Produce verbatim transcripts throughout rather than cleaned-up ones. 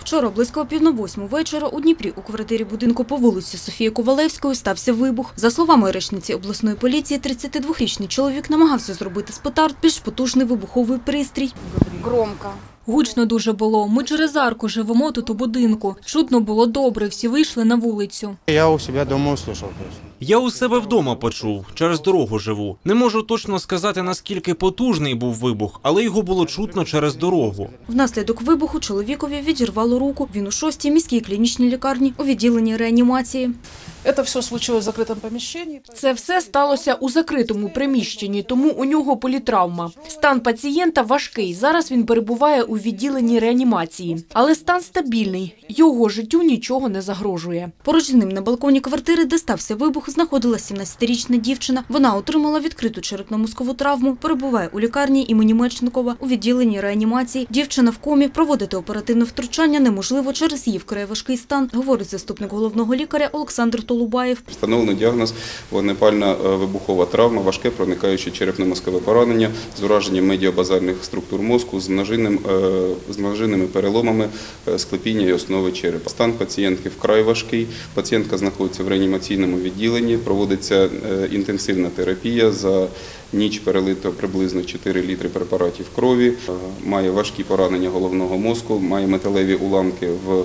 Вчора близько пів на восьму вечора у Дніпрі у квартирі будинку по вулиці Софії Ковалевської стався вибух. За словами речниці обласної поліції, тридцятидвохрічний чоловік намагався зробити з петард більш потужний вибуховий пристрій. Громко. Гучно дуже було. Ми через арку живемо тут у будинку. Чутно було добре, всі вийшли на вулицю. Я у себе вдома услышав просто. Я у себе вдома почув, через дорогу живу. Не можу точно сказати, наскільки потужний був вибух, але його було чутно через дорогу. Внаслідок вибуху чоловікові відірвало руку. Він у шостій міській клінічній лікарні у відділенні реанімації. Це все случилось в закритому приміщенні. Це все сталося у закритому приміщенні, тому у нього політравма. Стан пацієнта важкий. Зараз він перебуває у відділенні реанімації. Але стан стабільний. Його життю нічого не загрожує. Поруч з ним на балконі квартири, де стався вибух, знаходилася сімнадцятирічна дівчина. Вона отримала відкриту черепно-мозкову травму, перебуває у лікарні імені Мечникова у відділенні реанімації. Дівчина в комі, проводити оперативне втручання неможливо через її вкрай важкий стан, говорить заступник головного лікаря Олександр Толубаєв. Встановлено діагноз вогнепальна вибухова травма, важке проникаюче черепно-мозкове поранення з ураженням медіабазальних структур мозку, з множинним, з множинними переломами склепіння і основи черепа. Стан пацієнтки вкрай важкий. Пацієнтка знаходиться в реанімаційному відділенні, проводиться інтенсивна терапія. За ніч перелито приблизно чотири літри препаратів крові, має важкі поранення головного мозку, має металеві уламки в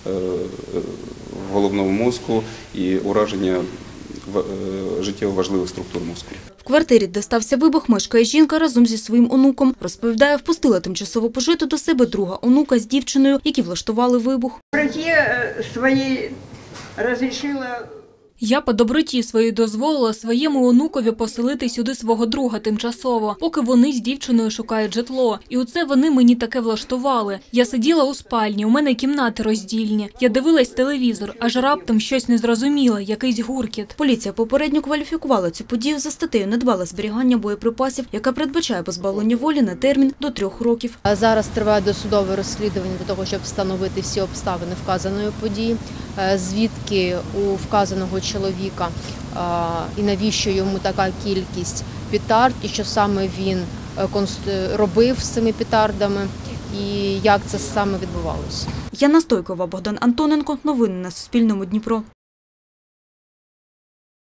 в головному мозку і ураження життєво важливих структур мозку. В квартирі, де стався вибух, мешкає жінка разом зі своїм онуком. Розповідає, впустила тимчасово пожити до себе друга онука з дівчиною, які влаштували вибух. Свої розрішила... Я по доброті своїй дозволила своєму онукові поселити сюди свого друга тимчасово, поки вони з дівчиною шукають житло. І оце вони мені таке влаштували. Я сиділа у спальні, у мене кімнати роздільні. Я дивилась телевізор, аж раптом щось незрозуміле, якийсь гуркіт. Поліція попередньо кваліфікувала цю подію за статтею «Недбале зберігання боєприпасів», яка передбачає позбавлення волі на термін до трьох років. Зараз триває досудове розслідування для того, щоб встановити всі обставини вказаної події, звідки у вказаного чоловіка і навіщо йому така кількість петард, і що саме він робив з цими петардами, і як це саме відбувалося. Яна Стойкова, Богдан Антоненко. Новини на Суспільному. Дніпро.